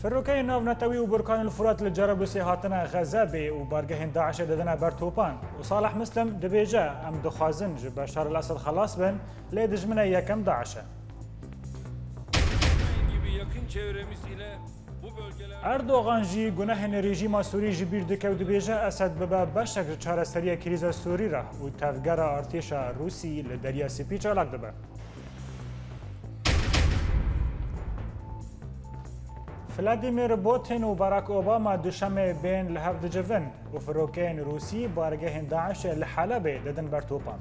فروكي ناف نتوي وبركان الفرات للجرابلسي هاتنا غزابي وبارجهن داعش ددنا برتوبان وصالح مسلم دبيجا ام دخازن بشار الاسد خلاص بن لدجمنا يكم داعش اردوغان جی گناه رژیم سوری جبیر دکه و دبیجه اسد ببا بشک چارەسەریە کریزە سوری را و تفگەرە ئارتێشە رووسی لە دەریا سپی چالاک دەبە. فلادیمیر پوتین و باراک اوباما دوشەمێ بین لە هەف دجەڤن و فرۆکەیەن رووسی بارگەهێن داعش لە حەلەبێ دەدەن بەرتۆپان.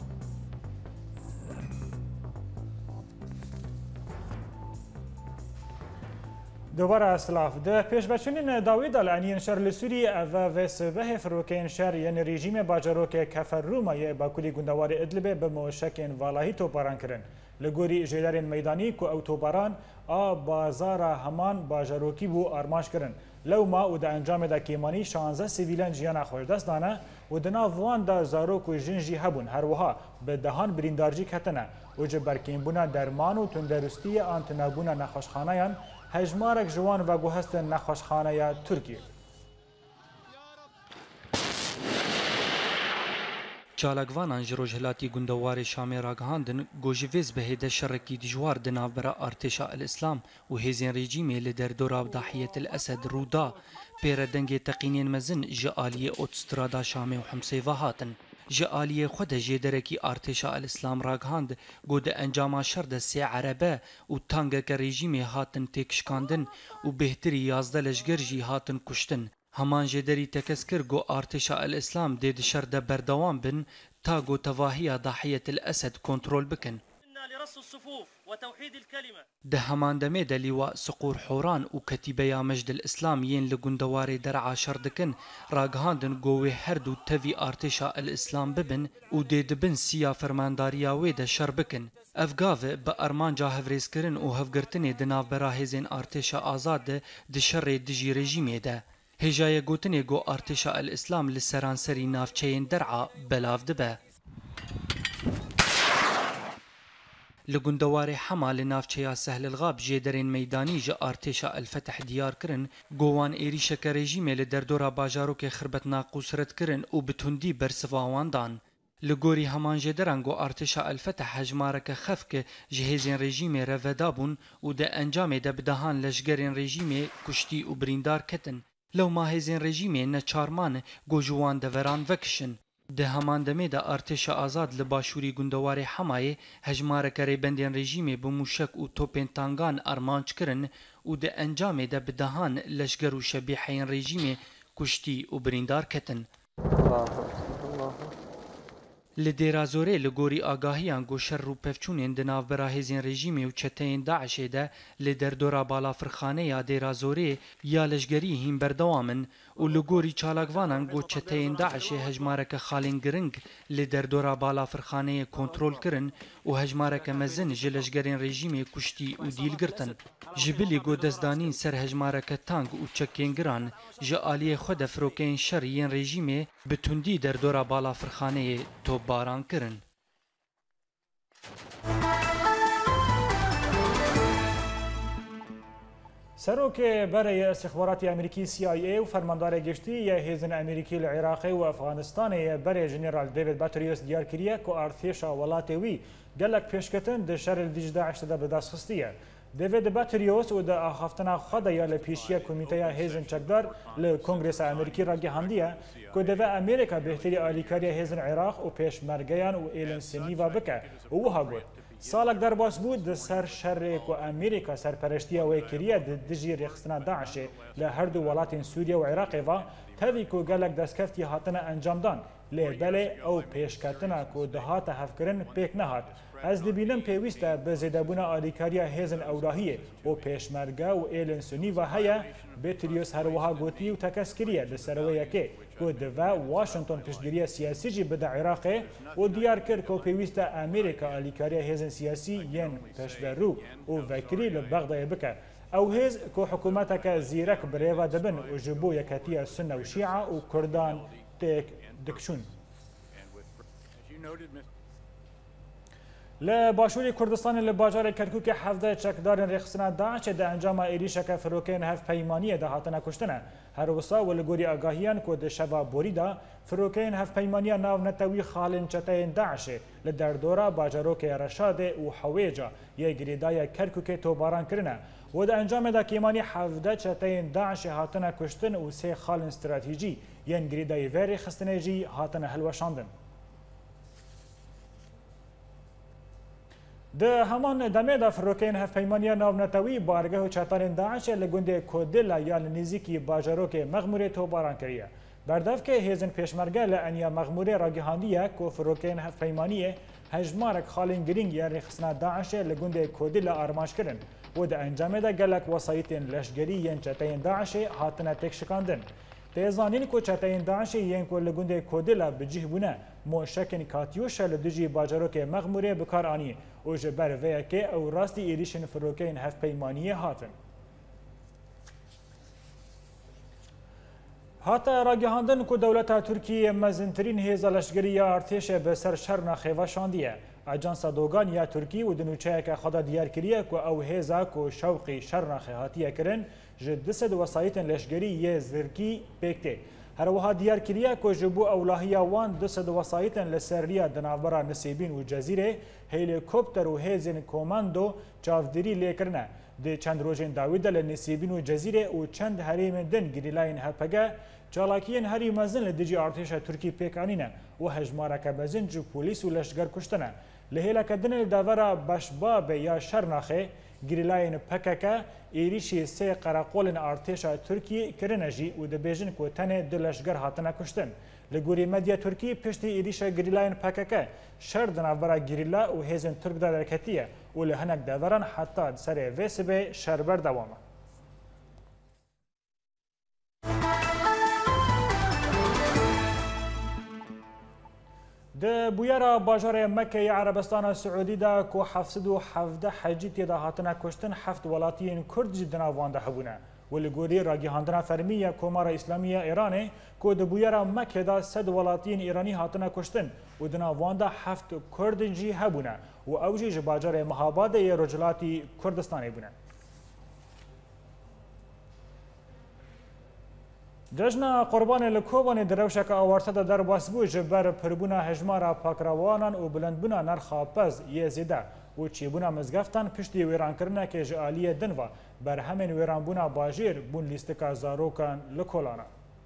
دوباره سلاف ده پیشبچونین داوید الانین شهر لسوری و وسبه فروکین شهر یعنی رژیم باجروک کفر رومای باکولی گندوار ادلبه به موشکین والهی توپاران کرن لگوری جیلارین میدانی کو او توپاران بازار همان باجروکی بو آرماش کرن لو ما او ده انجام ده کیمانی 16 سیویلان جیان خوش دست دانه و دنا وان ده زاروک و جنجی هبون هر وها به دهان بریندارجی کتنه و جبرکین بونا درمان و تندرستی آنتنابونا نخوشخانهان هجمارك جوان و گوهستن نخوشخانه ترکیه. چالاکوانان جروجهلاتی گندوار شامی راگهاندن گوجویز به هده شرکی دجوار دنابرا ارتشا الاسلام و هزین رژیمی لدر دوراب ضحیت الاسد رودا پیردنگ تقینین مزن جعالی اوتسترادا شامی و حمسی وهاتن. جعالی خود جدرکی ارتشا الاسلام راگهاند گود انجام شرد سی عربه و تانگه که رژیمی هاتن تکشکاندن و بهتری 11 لشگر جی هاتن کشتن. همان جدری تکسکر گو ارتشا الاسلام دید شرد بردوام بن تا گو تواهی ضحیت الاسد کنترول بکن. ده همان دمه دلیوا سقور حوران و کتیبه مجد الاسلام ین لگندوار در عاشر دکن راگهاندن گوه هر دو توی ارتشا الاسلام ببن و دید بن سیا فرمانداریاوی ده شر بکن. افگاوه با ارمان جا هفریز کرن و هفگرتنی دناف براهزین ارتشا آزاد ده شر دجی رژیمه ده. هجای گوتنی گو ارتشا الاسلام لسرانسری نافچین درعا بلاف دبه. لگندوار حمال نافچیا سهل الغاب جدرین میدانی جا ارتشا الفتح دیار کرن گوان ایریشک رژیم لدردورا باجارو که خربت ناقوسرت کرن و بتوندی برسواوان دان. لگوری همان جدران گو ارتشا الفتح هجمارک خفک جهزین رژیم رفدابون و ده انجام ده بدهان لشگرین رژیم کشتی و بریندار کتن. لو ما هزین رژیم نه چارمان گو جوان دوران وکشن. ده همان دمه ده ارتش آزاد لباشوری گندوار حمایه هجمارک ریبندین رژیم بموشک و توپین تانگان ارمانچ کرن و ده انجام ده بدهان لشگر و شبیحین رژیم کشتی و بریندار کتن. لدیرازوره لگوری آگاهیان گوشر رو پفچونین دناف براهزین رژیمی و چتین داعش ده لدردورا بالا فرخانه یا دیرازوره یا لشگری هیم بردوامن و لگوری چالاکوانان گو چتین داعش هجمارک خالین گرنگ لدردورا بالا فرخانه کنترول کرن و هجمارک مزن جلشگرین رژیمی کشتی و دیل گرتن. جبلی گو دزدانین سر هجمارک تانگ و چکین گران جعالی خود فروکین شرین رژیمی بتوندی در دورا بالا فرخانه تو باران کرن. سروک برای استخبارات امریکی CIA و فرماندار گشتی هیزن امریکی العراق و افغانستان برای جنرال دیوید باتریوس دیار کریه که ارتشا ولاتوی گلک پیشکتن ده شر دیج داعش ده به دست خستیه. دیوید باتریوس و ده آخافتنا خدا یا لپیشیه کمیته هیزن چکدار لکنگرس امریکی را گهاندیه که دوی امریکا بهتری آلیکاری هیزن عراق و پیشمرگیان و ایلن سنیوا بکه و وها گود. سالک در باس بود ده سر شرک و امریکا سرپرشتی و کریه ده دجی رخصنا داعش لهر دو ولات سوریه و عراق و تاوی که گلک دستکفتی هاتنا انجام دان لیبله او پیشکتنا که دهات هفکرن پیک نهات. از دبیلم پیوسته به زیدابونا آلیکاریا هیزن اوراهیه و پیشمرگه و ایلن سنیوا هیا باتریوس هر وها گوتی و تکسکریه لسرویه که دوه واشنطن پیشگیری سیاسی جی بده عراق و دیار کرد که پیوسته امریکا آلیکاریا هیزن سیاسی ین پشورو و وکری لبغدای بکه. او هیز که حکومتک زیرک بریوا دبن و جبو یکتی سنه و شیعه و کردان تک دکشون. لباشوری کردستان لباجار کرکوک 17 چکدارن رخصنا داعش ده انجام ایریشک فروکین هف پیمانی ده هاتنه کشتنه هر وسا ولگوری آگاهیان کود شبا بوریدا فروکین هف پیمانی ناو نتوی خالن چتین داعش لدردورا باجاروک رشاد و حویجا یه گریدای کرکوک توباران کرنه و ده انجام ده کیمانی 17 چتین داعش هاتنه کشتن و سه خالن استراتیجی یه گریدای وری خستنجی هاتنه هلوشاندن ده همان دمه دا فروکین هفپیمانی ناونتوی بارگه و چطارین داعش لگنده کودلا یا نزیکی باجاروک مغموره تو باران کریه. بردف که هیزن پیشمرگه لانیا مغموره را گهاندیه که فروکین هفپیمانی هجمارک خالین گرینگ یا رخصنا داعش لگنده کودلا آرماش کرن و ده انجام دا گلک وسایتین لشگری ین چطارین داعش هاتنه تک شکاندن. تیزانین کو چتین داعش ین کو لگنده کودلا بجیه بونه موشکن کاتیوش لدجی باجاروک مغموره بکار آنی و جبر ویا که او راستی ایریشن فروکین هف پیمانی هاتن. هاتا راگهاندن کو دولتا ترکیه مزنترین هیزا لشگری ارتش به سر شرنا خیوه شاندیه. اجانس دوگان یا ترکی و دنوچه که خدا دیار کریه که او هیزا کو شوقی شرنا خیهاتیه کرن جدسد وسایتن لشگری یه زرکی بکته. هر وها دیار کریه که جبو اولاهیا وان دسد وسایتن لسریا دنابرا نسیبین و جزیره هلیکوپتر و هیزن کوماندو چافدری لیکرنه. ده چند روزین داویده لنسیبین و جزیره و چند هریم دن گریلاین هپگه چالاکیین هری مزن لدیجی ارتش ترکی پیکانینه و هجمارک بزن جو پولیس و لشگر کشتنه. لهیلا کدن لدورا بشباب یا شرناخه گریلاین پککه ایریشی سه قراقولن ارتش ترکی کرنجی و دبیجن کو تنه دلشگر هاتنه کشتن. لگوری مدیا ترکی پشتی ایریش گریلاین پککه شر دنابرا گریلا و هیزن ترک دا درکتیه و لهنک دوران حتی سر ویسبه شربر دوامه. ده بویرا باجار مکه عربستان سعودی دا کو 717 حجی تیدا هاتنه کشتن 7 ولاتین کرد جدنا وانده هبونه ولگوری راگیهاندنا فرمیه کمار اسلامی ایرانه کو ده بویرا مکه دا 100 ولاتین ایرانی هاتنه کشتن و دنا وانده 7 کرد جی هبونه و اوجی باجار مهاباد رجلاتی کردستانی بونه. جشن قربان لکوبان دروشک آوارته در باسبو جبر پربونا هجمارا پاکروانان و بلندبونا نرخا پز یه زیده و چیبونا مزگفتان پشتی ویران کرنه که جعالی دنوا بر همین ویرانبونا باجیر بون لیستکا زاروکان لکولانا.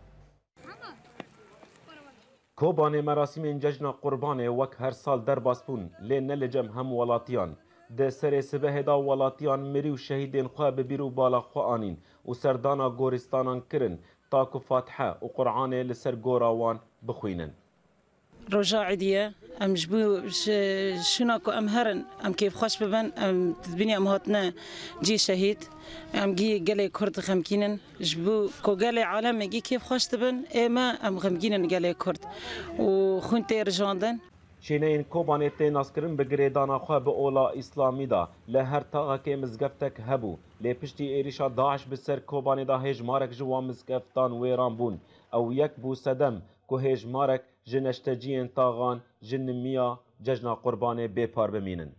کوبان مراسم جشن قربان وک هر سال در باسبون لی نلجم هم ولاتیان ده سر سبه دا ولاتیان مری و شهیدین خواه ببیرو بالا خواه آنین و سردانا گورستانان کرن تاکو فاتحه و قرآن لسر گوراوان بخوینن. رجاء عدية أم جبو شناكو أم هرن أم كيف خوش ببن أم تبني أم هاتنا جي شهيد أم جي قالي كرد خمكينن جبو كو قالي عالم جي كيف خوش تبن إما أم خمكينن قالي كرد وخونتي رجاندن شینین کوبانه تیناس کرن به گریدانا خواه به اولا اسلامی دا لهر تاغا که مزگفتک هبو لی پشتی ایریشا داعش بسر کوبانه دا هجمارک جوا مزگفتان ویران بون او یک بو سدم که هجمارک جنشتجین تاغان جنمیا ججنا قربانه بیپار بمینن.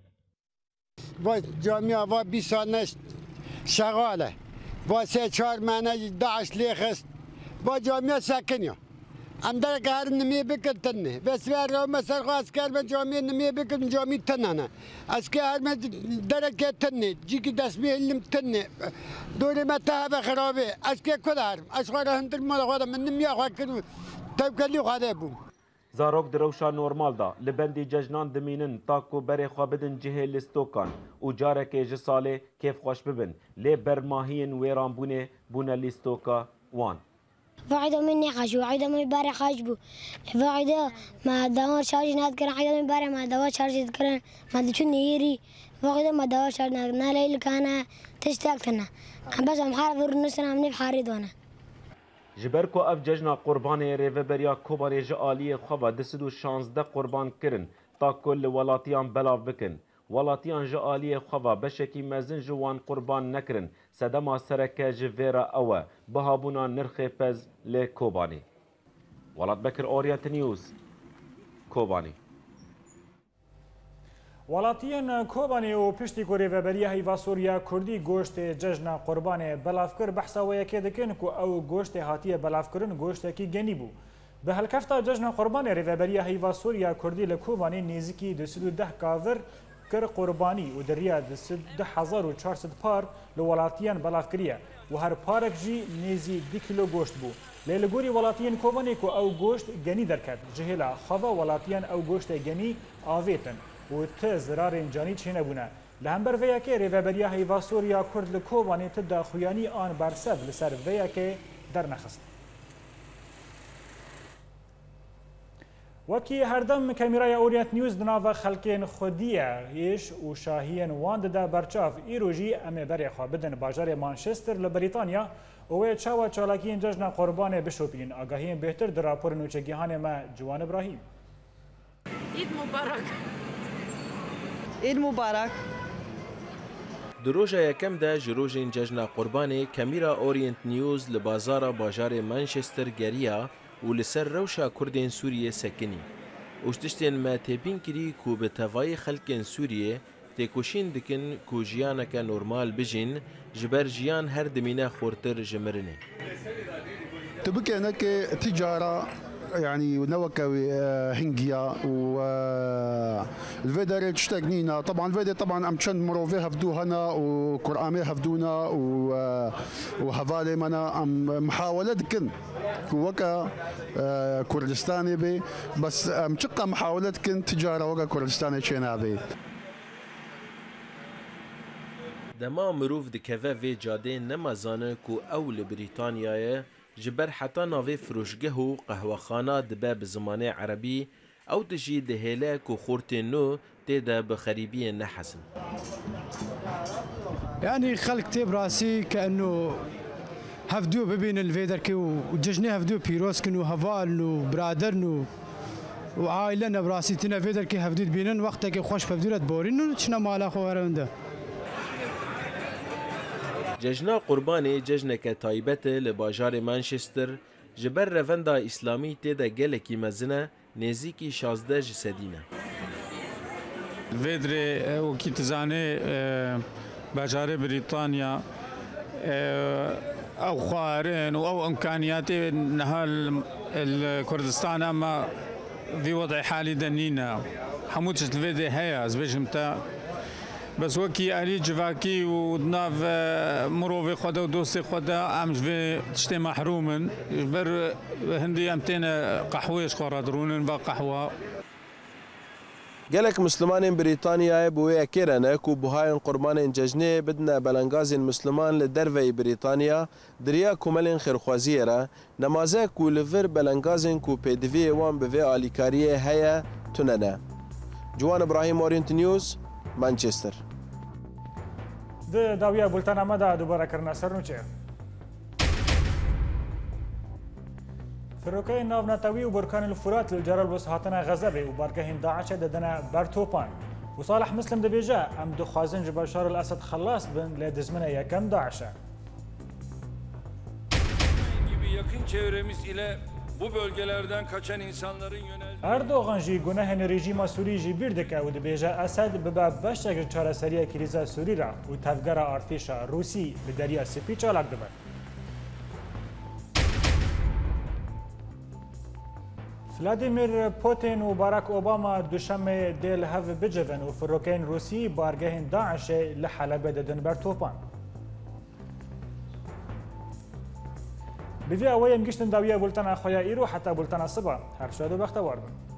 و جامعه و 20 سال نشت شغاله و 3-4 مانه داعش لیخست و جامعه سکنیا ام در کار نمی بکتنه بس وارو مثلا خاص کار به جامعه نمی بکن جامعه تنانه از که هر من در که تنه جی کی دست میلم تنه دوره متها به خرابه از که کدار از خور هندر مال خود من نمی آخر کنم توکلی خواده بوم زاروک دروشا نورمال دا لبندی ججنان دمینن تاکو بری خوابدن جهه لستوکان و جارک جساله کیف خوش ببن لی برماهین ویران بونه لستوکا وان واحدة مني خاش واحدة من باري خاش بو واحدة ما دوار شارج ناد كرن واحدة من باري ما دوار شارج كرن ما دشون نيري واحدة ما دوار شارج ناد نالي كان تشتاقتنا بس أم خارف ورنسنا مني بحاري دونا جبركو اف ججنا قربان ريفبريا كوباني جالي خوا دسدو 16 قربان كرن تا كل ولاتيان بلاف بكن ولاتيان جالي خوا بشكي مزن جوان قربان نكرن سدما سركه جفيرا اوه بهابونا نرخ پز لكوباني ولات بكر اورينت نيوز كوباني ولاتیان کوبانی و پشتی کوری و بریه هیوا سوریا کردی گوشت جشن قربان بلافکر بحثا و یکی دکن که او گوشت هاتی بلافکرن گوشت کی گنی بو به هلکفتا جشن قربان ریوبریه هیوا سوریا کردی لکوبانی نیزکی 210 کاور کر قربانی و دریا 10400 پار لولاتیان بلافکریه و هر پارک جی نیزی 2 کیلو گوشت بو لیلگوری ولاتیان کوبانی که او گوشت گنی درکد جهلا خوا ولاتیان او گوشت گنی آویتن و ته زرار جانی چه نبونه لهمبر ویا که ریوبریه هیوا سوریا کرد لکوبانی تدا خویانی آن برسب لسر ویا که در نخست وکی هردم کامیرای اورینت نیوز دناو خلکین خودیه ایش و شاهین واند دا برچاف ایروژی امه بری خوابدن باجار مانچستر لبریتانیا و چاوا چالاکین جشن قربان بشوپین آگاهین بهتر در راپور نوچگیهان ما جوان ابراهیم عید مبارک عید مبارک دروژه یکم ده جروژین جشن قربان کامیرا اورینت نیوز لبازار باجار مانچستر گریا و لسر روشا کردین سوریه سکنی. اوشتشتین ما تبین کری کو به توای خلکین سوریه تکوشین دکن کو جیانک نورمال بجین جبر جیان هر دمینه خورتر جمرنه. تبكي هناك تجارة يعني نوكوي هنجيا والفيدر تشتغنينا طبعا الفيدر طبعا امشن مروفي هفدو هنا وقرآمي هفدونا وهفالي منا محاولة دكن وكا كردستاني بي بس مشقة محاولة كن تجارة وكا كردستاني شينا بي دما مروف دكفا في جادي نمازانه كو اول بريطانيا جبر حتى ناوی فروشگه و قهوهخانه دبه به زمانه عربی او تجی دهیله که خورتین نو تیده بخریبی نحسن يعني خلق تيب راسي كأنه هفدو ببين الفيدر وججني هفدو بيروسكن وهفال وبرادرن وعائلنا براسي تنا فيدر كي هفدو بينن وقتها كي خوش بفدورة بورين وشنا مالا خوارنده جشنا قربانی جشنک تایبت لباجار مانچستر جبر روندا اسلامی تیدا گلکی مزنه نزیکی 16 جسدینه. الفيدري وكي تزاني باجار بريطانيا او خوارين او امكانيات نهال الكردستان اما في وضع حالي دنينا حموتش الفيدري هيا زبجمتا بس وكي ألي جواكي ودناف مروفي خدا ودوستي خدا أمش في تشتي محرومن بر هندي أمتين قحويش خورادرونن بقحوة گلک مسلمان بریتانیا بوی کردن کو بهای قربان جشنه بدن بلنگاز مسلمان لدروی بریتانیا دریا کوملین خیرخوازی را نمازه کو لور بلنگاز کو پدوی وان به آلیکاریه هيا تننه. جوان ابراهیم اورینت نیوز مانچستر. د داویا بولتن مدا دوباره کرنا سرنوچه. فروکای ناونتاوی و برکان الفرات للجرال بس هاتنا غزبه و بارگاه داعش ددنا برتوپان و صالح مسلم دبیجا ام دخوازن بشار الاسد خلاص بن لدزمنه یکم داعشه. gibi yakın çevremiz ile bu bölgelerden kaçan insanların yöneldiği Erdoğan jî gunehên rejîma Sûrî jî bir dike û dibêje Esed bibe beşek çareseriya krîza Sûrî ra û tevgera artêşa Rûsî li deriya Spî çalak dibe. Vladimir Putin û Barack Obama duşemê dê li hev bicivin û firokeyên Rûsî bargehên Daişê li Helebê didin ber topan. Bi vê awayê em giştin dawiya bultena xwe ya îro heta bultena siba her şad û bextewar bin.